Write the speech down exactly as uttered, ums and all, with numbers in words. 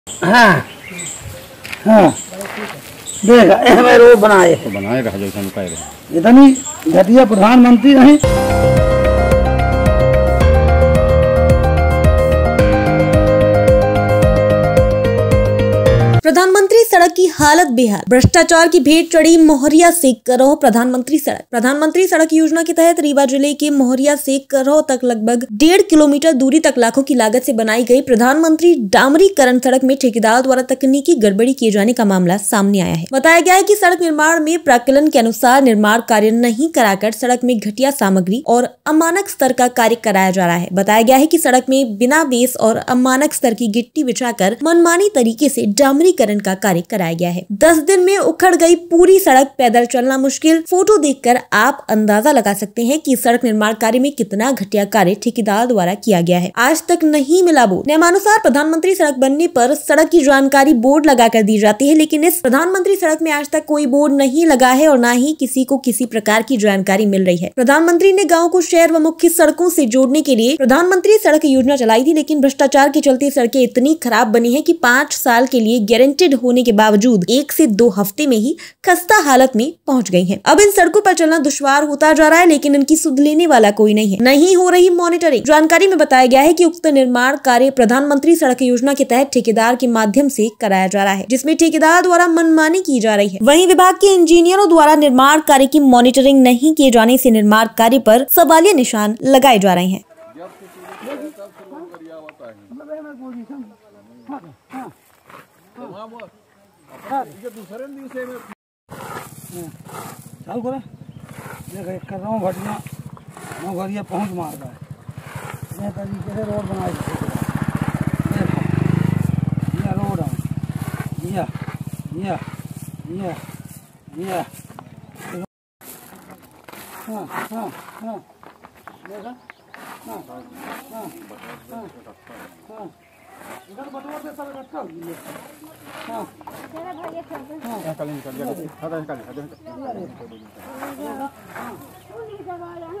हाँ हाँ देखा मैं रोड बनाए तो बनाए रहा जैसा कह रहे इतनी घटिया प्रधानमंत्री नहीं। प्रधानमंत्री सड़क की हालत बेहाल, भ्रष्टाचार की भेंट चढ़ी मोहरिया से करौह प्रधानमंत्री सड़क। प्रधानमंत्री सड़क योजना के तहत रीवा जिले के मोहरिया से करौह तक लगभग डेढ़ किलोमीटर दूरी तक लाखों की लागत से बनाई गई प्रधानमंत्री डामरीकरण सड़क में ठेकेदार द्वारा तकनीकी गड़बड़ी किए जाने का मामला सामने आया है। बताया गया है कि सड़क निर्माण में प्राक्कलन के अनुसार निर्माण कार्य नहीं कराकर सड़क में घटिया सामग्री और अमानक स्तर का कार्य कराया जा रहा है। बताया गया है कि सड़क में बिना बेस और अमानक स्तर की गिट्टी बिछाकर मनमानी तरीके से डामरीकरण का कार्य कराया गया है। दस दिन में उखड़ गई पूरी सड़क, पैदल चलना मुश्किल। फोटो देखकर आप अंदाजा लगा सकते हैं कि सड़क निर्माण कार्य में कितना घटिया कार्य ठेकेदार द्वारा किया गया है। आज तक नहीं मिला बोर्ड। नियमानुसार प्रधानमंत्री सड़क बनने पर सड़क की जानकारी बोर्ड लगाकर दी जाती है, लेकिन इस प्रधानमंत्री सड़क में आज तक कोई बोर्ड नहीं लगा है और न ही किसी को किसी प्रकार की जानकारी मिल रही है। प्रधानमंत्री ने गाँव को शहर व मुख्य सड़कों से जोड़ने के लिए प्रधानमंत्री सड़क योजना चलाई थी, लेकिन भ्रष्टाचार के चलते सड़कें इतनी खराब बनी है कि पाँच साल के लिए गारंटेड होने के बावजूद एक से दो हफ्ते में ही खस्ता हालत में पहुंच गई हैं। अब इन सड़कों पर चलना दुश्वार होता जा रहा है, लेकिन इनकी सुध लेने वाला कोई नहीं है। नहीं हो रही मॉनिटरिंग। जानकारी में बताया गया है कि उक्त निर्माण कार्य प्रधानमंत्री सड़क योजना के तहत ठेकेदार के माध्यम से कराया जा रहा है, जिसमें ठेकेदार द्वारा मनमानी की जा रही है। वहीं विभाग के इंजीनियरों द्वारा निर्माण कार्य की मॉनिटरिंग नहीं किए जाने से निर्माण कार्य पर सवालिया निशान लगाए जा रहे हैं। चल करे देख कर रहा हूँ घटिया मोहरिया पहुँच मार रहा है। ये तरीके से रोड बनाई ये रोड है ये ये ये ये हाँ हाँ हाँ देखा हाँ हाँ हाँ हाँ इधर बटवा से सब रखा हुई है। हाँ तेरा भाई ये हाँ कल निकल जाएगा। हाँ कल निकल जाएगा।